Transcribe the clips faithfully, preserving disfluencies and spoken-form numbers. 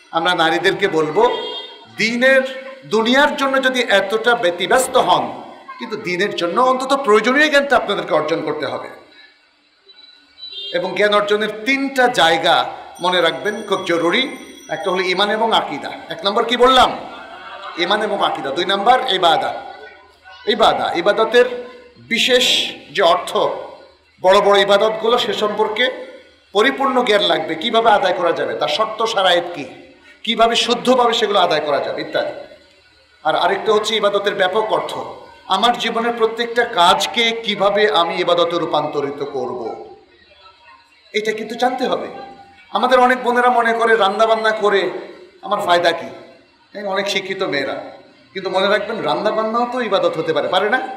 আমরা নারীদেরকে বলবো, দিনের দুনিয়ার জন্য যদি এতটা ব্যতিব্যস্ত হন, কিন্তু দিনের জন্য অন্তত প্রয়োজনীয় জ্ঞানটা আপনাদেরকে অর্জন করতে হবে। এবং জ্ঞান অর্জনের তিনটা জায়গা মনে রাখবেন, খুব জরুরি। একটা হলো ঈমান এবং আকীদা। এক নম্বর কি বললাম? ঈমান এবং আকীদা। দুই নম্বর ইবাদত। ইবাদত ইবাদতের বিশেষ যে অর্থ, বড় বড় ইবাদতগুলো সে সম্পর্কে পরিপূর্ণ জ্ঞান লাগবে, কিভাবে আদায় করা যাবে, তার শর্ত শারায়েত কি, কিভাবে শুদ্ধভাবে সেগুলো আদায় করা যাবে ইত্যাদি। আর আরেকটা হচ্ছে ইবাদতের ব্যাপক অর্থ, আমার জীবনের প্রত্যেকটা কাজকে কিভাবে আমি ইবাদতে রূপান্তরিত করব, এটা কিন্তু জানতে হবে। আমাদের অনেক বোনেরা মনে করে রান্না বান্না করে আমার ফায়দা কি, অনেক শিক্ষিত মেয়েরা, কিন্তু মনে রাখবেন রান্না বান্নাও তো ইবাদত হতে পারে, পারে না?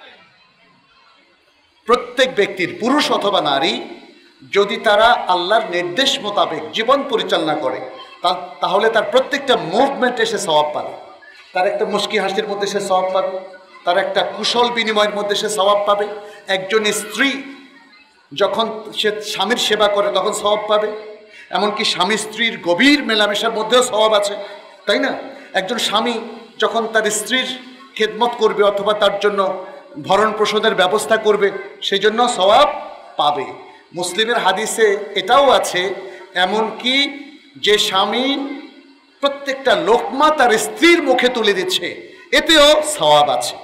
প্রত্যেক ব্যক্তির, পুরুষ অথবা নারী, যদি তারা আল্লাহর নির্দেশ মোতাবেক জীবন পরিচালনা করে, তাহলে তার প্রত্যেকটা মুভমেন্টে সে সওয়াব পাবে। তার একটা মুস্কি হাসির মধ্যে সে সওয়াব পাবে, তার একটা কুশল বিনিময়ের মধ্যে সে সওয়াব পাবে। একজন স্ত্রী যখন সে স্বামীর সেবা করে তখন সওয়াব পাবে। এমনকি স্বামী স্ত্রীর গভীর মেলামেশার মধ্যেও সওয়াব আছে, তাই না? একজন স্বামী যখন তার স্ত্রীর খেদমত করবে অথবা তার জন্য ভরণ পোষণের ব্যবস্থা করবে, সেই জন্য সওয়াব পাবে। মুসলিমের হাদিসে এটাও আছে, এমনকি যে স্বামী প্রত্যেকটা লোকমা তার স্ত্রীর মুখে তুলে দিচ্ছে, এতেও সওয়াব আছে।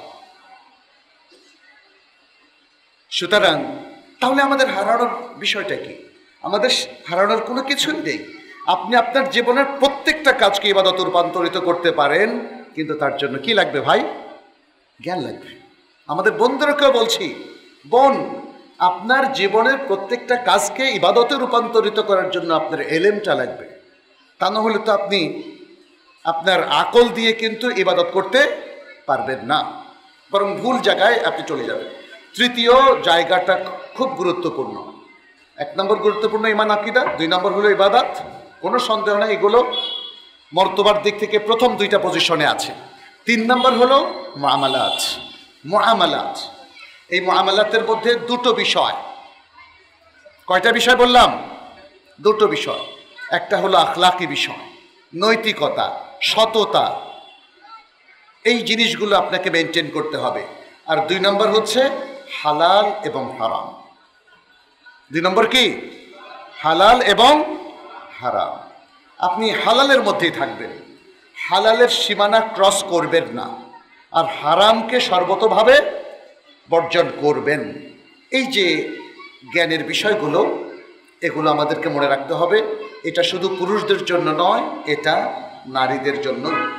সুতরাং তাহলে আমাদের হারানোর বিষয়টা কি? আমাদের হারানোর কোনো কিছুই নেই। আপনি আপনার জীবনের প্রত্যেকটা কাজকে ইবাদতে রূপান্তরিত করতে পারেন, কিন্তু তার জন্য কি লাগবে ভাই? জ্ঞান লাগবে। আমাদের বন্ধুদেরকেও বলছি, বোন, আপনার জীবনের প্রত্যেকটা কাজকে ইবাদতে রূপান্তরিত করার জন্য আপনার এলেমটা লাগবে। তা না হলে তো আপনি আপনার আকল দিয়ে কিন্তু ইবাদত করতে পারবেন না, বরং ভুল জায়গায় আপনি চলে যাবেন। তৃতীয় জায়গাটা খুব গুরুত্বপূর্ণ। এক নম্বর গুরুত্বপূর্ণ ঈমান আকীদা, দুই নম্বর হলো ইবাদত। কোনো সন্দেহ নেই এগুলো মর্তবার দিক থেকে প্রথম দুইটা পজিশনে আছে। তিন নম্বর হলো মুআমালাত। মুআমালাত, এই মুআমালাতের মধ্যে দুটো বিষয়। কয়টা বিষয় বললাম? দুটো বিষয়। একটা হলো আখলাকি বিষয়, নৈতিকতা, সততা, এই জিনিসগুলো আপনাকে মেনটেন করতে হবে। আর দুই নম্বর হচ্ছে হালাল এবং হারাম। দুই নম্বর কি? হালাল এবং হারাম। আপনি হালালের মধ্যেই থাকবেন, হালালের সীমানা ক্রস করবেন না, আর হারামকে সর্বতোভাবে বর্জন করবেন। এই যে জ্ঞানের বিষয়গুলো, এগুলো আমাদেরকে মনে রাখতে হবে। এটা শুধু পুরুষদের জন্য নয়, এটা নারীদের জন্য।